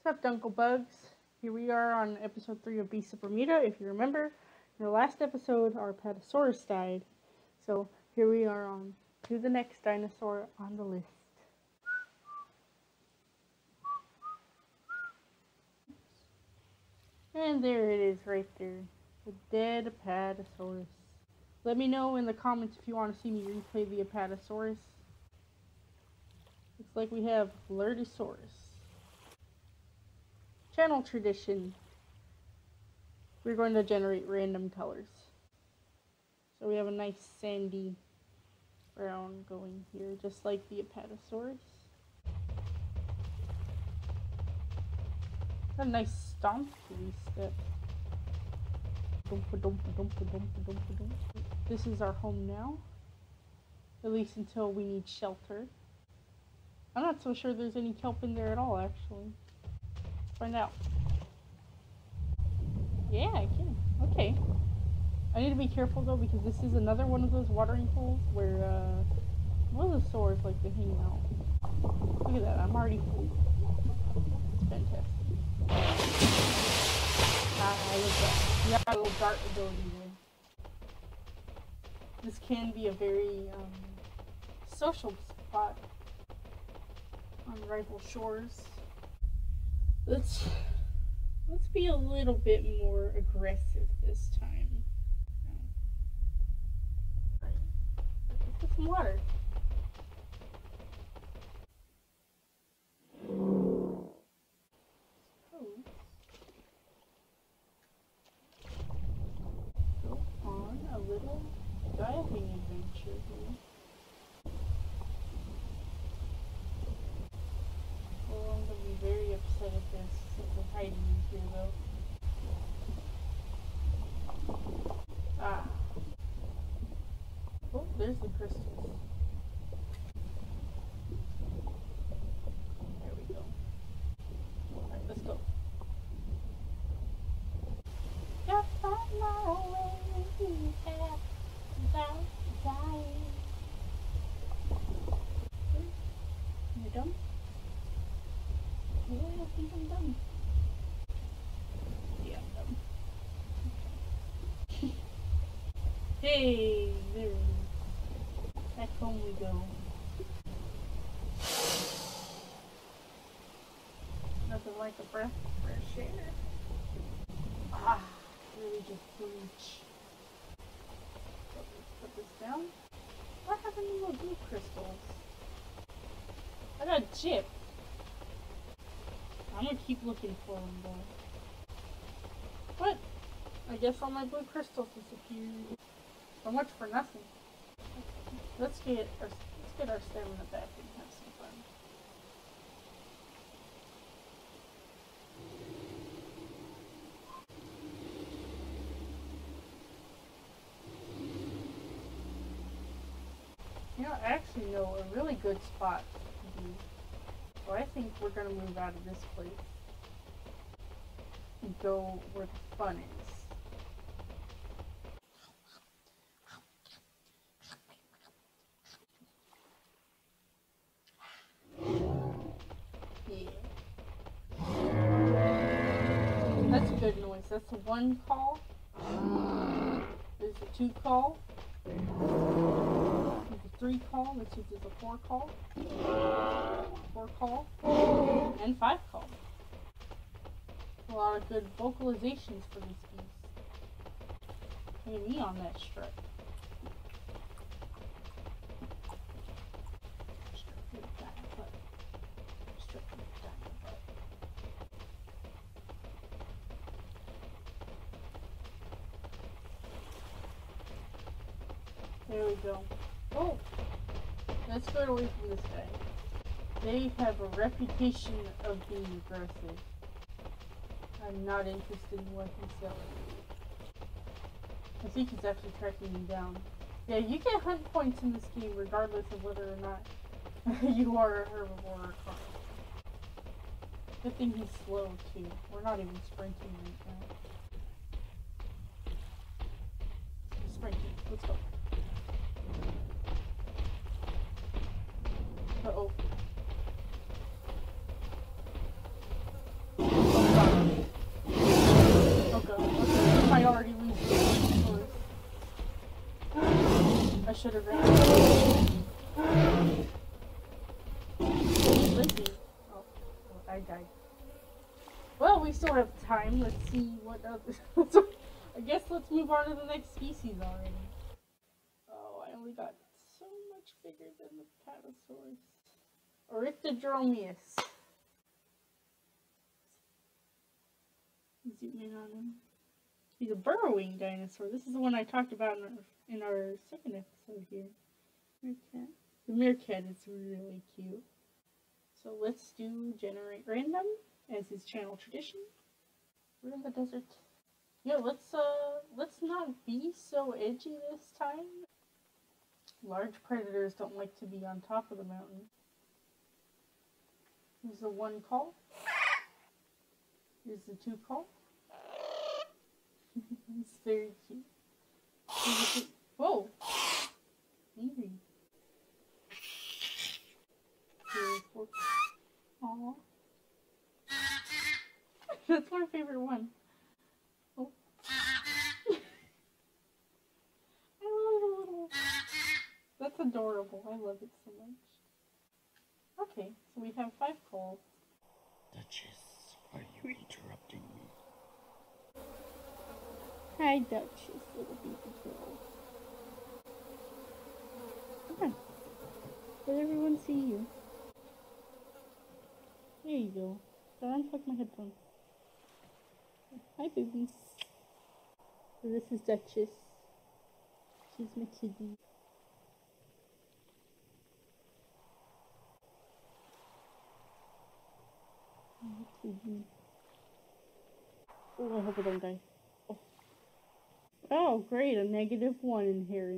What's up, Dunkle Bugs? Here we are on episode 3 of Beasts of Bermuda. If you remember, in the last episode, our Apatosaurus died. So here we are on to the next dinosaur on the list. And there it is right there. The dead Apatosaurus. Let me know in the comments if you want to see me replay the Apatosaurus. Looks like we have Flirtosaurus. Channel tradition. We're going to generate random colors. So we have a nice sandy brown going here, just like the Apatosaurus. A nice stomp step. This is our home now. At least until we need shelter. I'm not so sure there's any kelp in there at all, actually. Let's find out. Yeah, I can. Okay. I need to be careful though, because this is another one of those watering holes where mosasaurs like to hang out. Look at that, I'm already full. It's fantastic. I love that. You got a little dart ability there. This can be a very social spot on rival shores. Let's be a little bit more aggressive this time. Right. Let's get some water. Go on a little diving adventure here. Well, I'm gonna be very upset at this since I'm hiding in here though. Ah. Oh, there's the crystals. There we go. Alright, let's go. Gotta find my way back without dying. You done? Yeah, I think I'm done. Yeah, I'm done. Okay. Hey, there it is. Back home we go. Nothing like a breath of fresh air. Ah, really just bleach. So let's put this down. What happened to the blue crystals? I got a chip. I'm gonna keep looking for them though. What? I guess all my blue crystals disappeared. So much for nothing. Let's get our stamina back and have some fun. You know, I actually know a really good spot to be. So I think we're gonna move out of this place and go where the fun is. Yeah. That's a good noise. That's a 1 call. There's a 2 call. There's a 3 call. Let's see if there's a 4 call. 4 call. And 5 call. A lot of good vocalizations for this piece. Look at me on that strut. There we go. Oh! Let's get away from this guy. They have a reputation of being aggressive. I'm not interested in what he's selling. I think he's actually tracking me down. Yeah, you get hunt points in this game regardless of whether or not you are a herbivore or carnivore. Good thing he's slow too. We're not even sprinting right now. He's sprinting. Let's go. Uh-oh. should have ran. Lizzie. Oh, I died. Well, we still have time. Let's see what other. I guess let's move on to the next species already. Oh, I only got so much bigger than the Patasaurus. Orictodromeus. Zoom in on him. He's a burrowing dinosaur. This is the one I talked about in our second episode here. Meerkat. The meerkat is really cute. So let's do generate random as is channel tradition. We're in the desert. Yeah, let's not be so edgy this time. Large predators don't like to be on top of the mountain. Here's the 1 call. Here's the 2 call. It's very cute. Whoa! Easy. Here's 4. Aww. That's my favorite one. Oh. I love the little... That's adorable. I love it so much. Okay, so we have 5 calls. Duchess, are you interrupting me? Hi, Duchess, little baby girl. Come on. Let everyone see you. There you go. Don't unplug my headphones. Hi, babies. So this is Duchess. She's my kitty. Oh, I hope I don't die. Oh. Oh, great, a -1 inherent.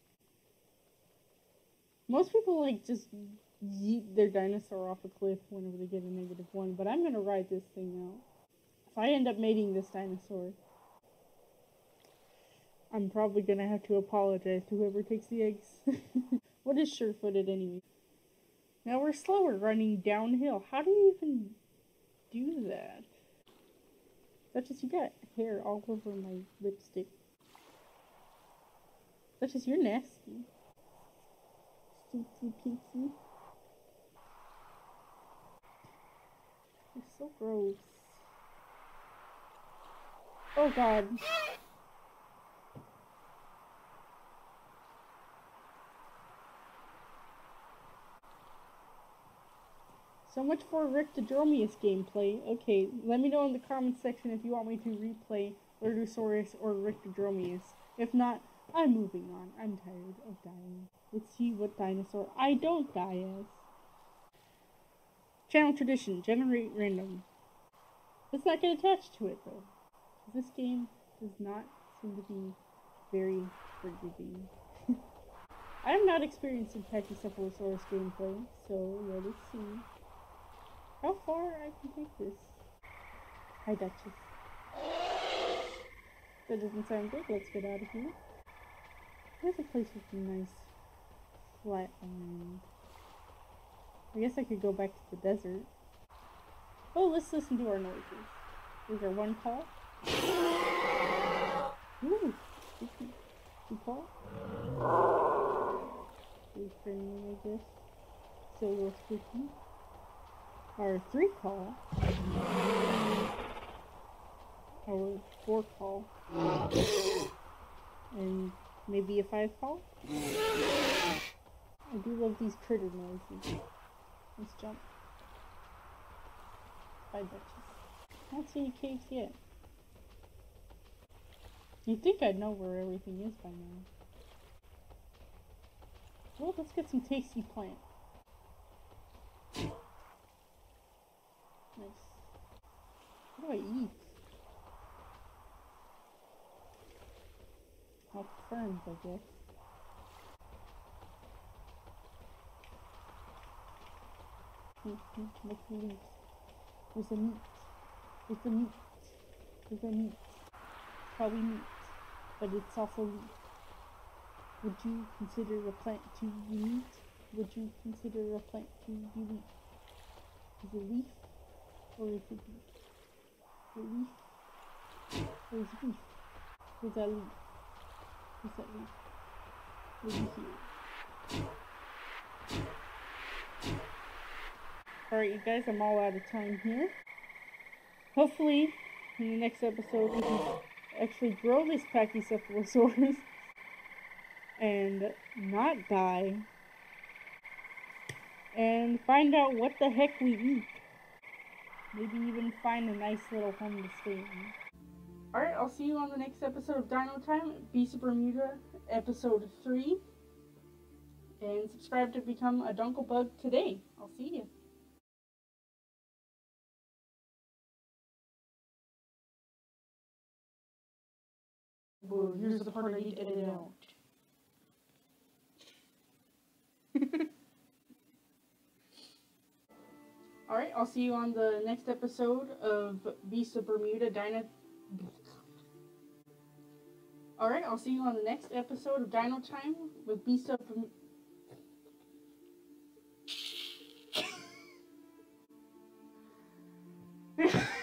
Most people like just yeet their dinosaur off a cliff whenever they get a -1, but I'm gonna ride this thing out. If I end up mating this dinosaur, I'm probably gonna have to apologize to whoever takes the eggs. What is sure-footed anyway? Now we're slower running downhill. How do you even do that? Duchess, you got hair all over my lipstick. Duchess, you're nasty. Stinky pinky. You're so gross. Oh god. So much for Orictodromeus gameplay. Okay, let me know in the comments section if you want me to replay Lurdusaurus or Orictodromeus. If not, I'm moving on. I'm tired of dying. Let's see what dinosaur I don't die as. Channel tradition, generate random. Let's not get attached to it though. This game does not seem to be very forgiving. I am not experienced in Pachycephalosaurus gameplay, so let us see how far I can take this. Hi, Duchess. That doesn't sound good. Let's get out of here. There's a place with a nice flat land. I guess I could go back to the desert. Oh, let's listen to our noises. Is there 1 call? Ooh, 2 call? Pretty friendly, I guess. So we're spooky. Our 3 call. Our 4 call. And maybe a 5 call? I do love these critter noises. Let's jump. Bye, Duchess. I don't see any caves yet. You'd think I'd know where everything is by now. Well, let's get some tasty plant. Nice. What do I eat? Not ferns, I guess. Make leaves. There's a meat. There's a meat. There's a meat. Probably meat, but it's also leaf. Would you consider a plant to be meat? Would you consider a plant to be leaf? Is it leaf or is it leaf? Is it leaf or is it leaf? Is that leaf? Is that leaf? will be here. Alright, you guys, I'm all out of time here. Hopefully, in the next episode, we can actually grow this Pachycephalosaurus and not die. And find out what the heck we eat. Maybe even find a nice little home to stay in. Alright, I'll see you on the next episode of Dino Time, Beast of Bermuda, episode 3. And subscribe to become a Dunklebug today. I'll see you. Well, here's the part I need to edit out. Alright, I'll see you on the next episode of Beast of Bermuda Alright, I'll see you on the next episode of Dino Time with Beast of Bermuda.